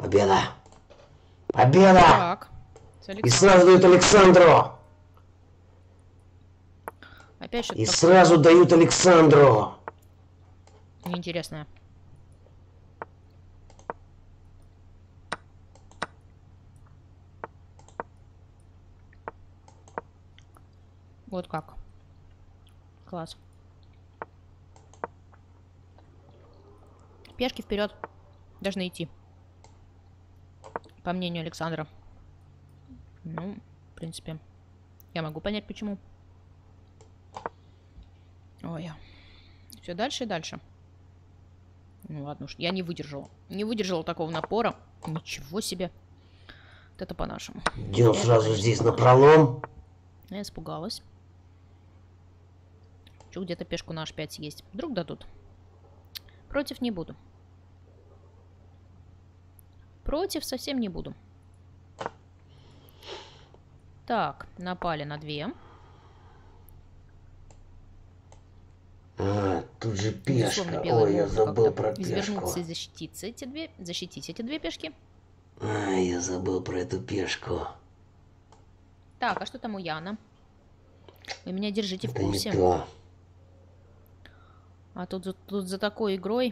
Победа! Победа! Так. И сразу дают Александру! Опять что-то И такое сразу дают Александру! неинтересное. Вот как. Класс. Пешки вперед. Должны идти. По мнению Александра. Ну, в принципе, я могу понять, почему. Ой. Все дальше и дальше. Ну ладно уж, я не выдержала. Не выдержала такого напора. Ничего себе. Вот это по-нашему. Идем сразу здесь на пролом. Я испугалась. Хочу где-то пешку на h5 съесть. Вдруг дадут. Против не буду. Против совсем не буду. Так, напали на 2. А, тут же пешка. Белые Ой, я могут забыл как-то про пешку. извернуться и защититься защитить эти 2 пешки. А, я забыл про эту пешку. Так, а что там у Яна? Вы меня держите Это в курсе. не то. А тут за такой игрой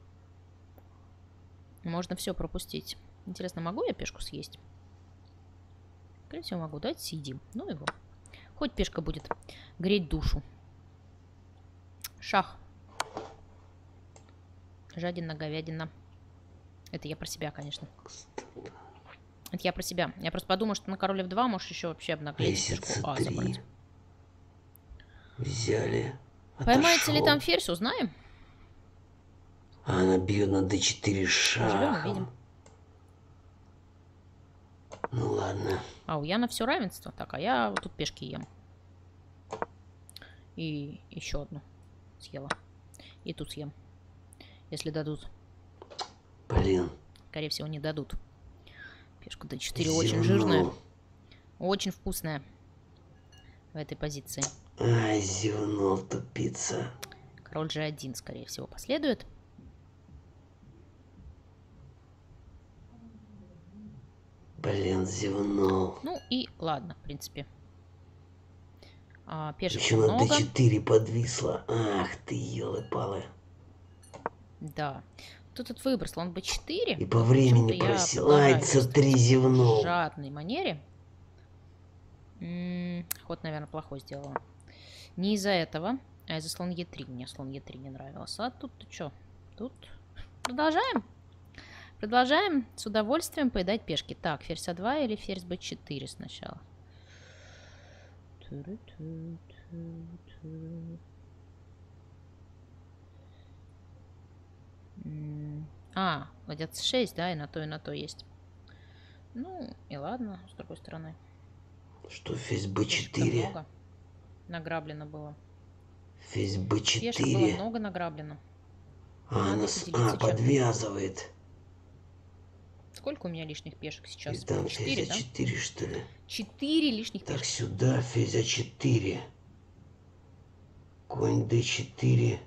можно все пропустить. Интересно, могу я пешку съесть? Скорее всего, могу. Давайте съедим. Ну его. Хоть пешка будет греть душу. Шах. Жадина, говядина. Это я про себя, конечно. Это я про себя. Я просто подумала, что на король f2 можешь еще вообще обнаглеть пешку А забрать. Взяли. Поймается ли там ферзь, узнаем. А она бьет на d4 Живем, шахом. увидим. Ну ладно. А у Яна все равенство. Так, а я вот тут пешки ем. И еще одну съела. И тут съем. Если дадут. Блин. Скорее всего, не дадут. Пешка d4 очень жирная. Очень вкусная. В этой позиции. Ай, зевнул, тупица. Король g1, скорее всего, последует. Блин, зевнул. Ну и ладно, в принципе. Пешек еще на много. d4 подвисла. Ах ты, елы-палы. Да. Тут выбор, слон b4. И по времени просил. Ай, c3 зевнул. В жадной манере. Ход, наверное, плохой сделала. Не из-за этого, а из-за слон e3. Мне слон e3 не нравился. А тут что? Тут продолжаем. Продолжаем с удовольствием поедать пешки. Так, ферзь а2 или ферзь b4 сначала. Ладья c6, да, и на то есть. Ну, и ладно, с другой стороны. Что, ферзь b4? Много награблено было. Ферзь b4. Пешек было много награблено. Она подвязывает. Сколько у меня лишних пешек сейчас? И там 4, ферзь а4, да? Что ли? 4 лишних пешек. Так, сюда ферзь а4. Конь d4.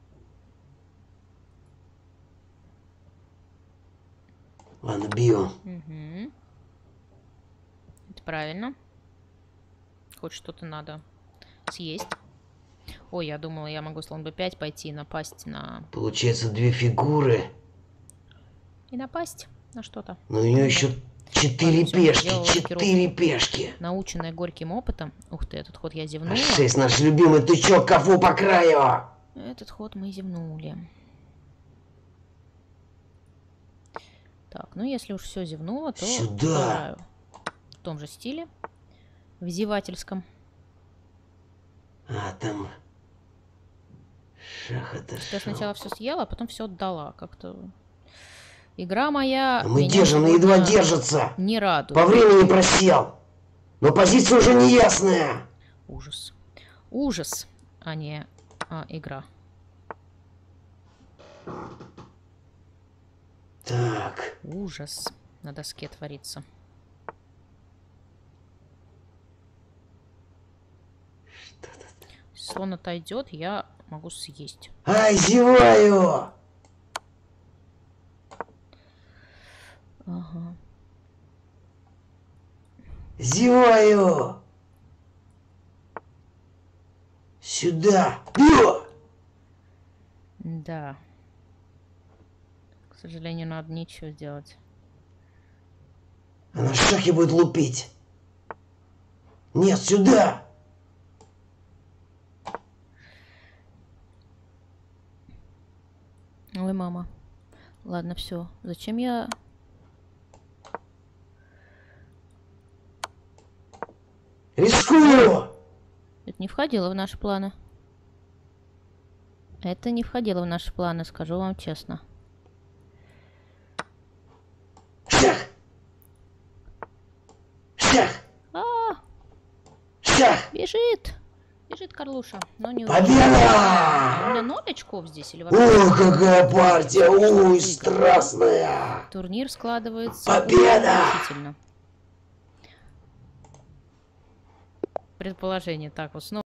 Ладно, бью. Угу. Это правильно. Хоть что-то надо съесть. Ой, я думала, я могу слон b5 пойти и напасть на... Получается 2 фигуры. И напасть на что-то. Но у нее еще 4 пешки. 4 пешки. Наученная горьким опытом. Ух ты, этот ход я зевнула. h6, наш любимый тычок, кафу по краю. Этот ход мы зевнули. Так, ну если уж все зевнуло, то сюда. В том же стиле. В зевательском. А, там... Шах это Я сначала все съела, а потом все отдала. Как-то... Игра моя... Мы держим, едва держится. Не радует. По времени просел. Но позиция уже не ясная. Ужас. Ужас, а не игра. Так. Ужас на доске творится. Слон отойдет, я могу съесть. Ай, зеваю! Ага. Зеваю. Сюда. Бью! Да. К сожалению, надо ничего сделать. Она шахи будет лупить. Нет, сюда. Ой, мама. Ладно, все. Зачем я... Рискую. Это не входило в наши планы. Это не входило в наши планы, скажу вам честно. Шах. Шах. А, Шах. бежит! Бежит Карлуша, но не Победа! А у меня 0 очков здесь или вообще? О, какая партия! Ой, страстная! Турнир складывается Победа! решительно. Предположение. Так, вот снова.